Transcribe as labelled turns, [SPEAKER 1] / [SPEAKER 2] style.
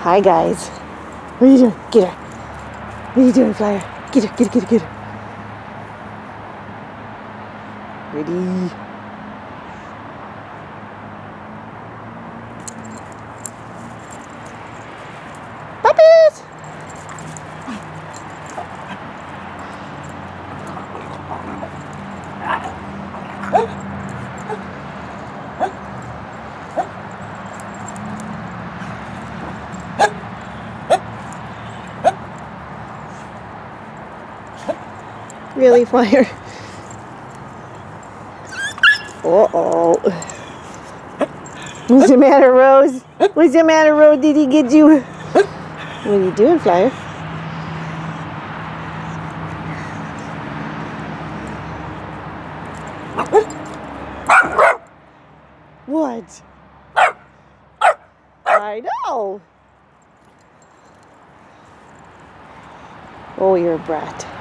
[SPEAKER 1] Hi guys. What are you doing? Get her. What are you doing, Flyer? Get her, get her, get her, get her. Ready. Puppies! Really, Flyer? Uh-oh. What's the matter, Rose? What's the matter, Rose? Did he get you? What are you doing, Flyer? What? I know. Oh, you're a brat.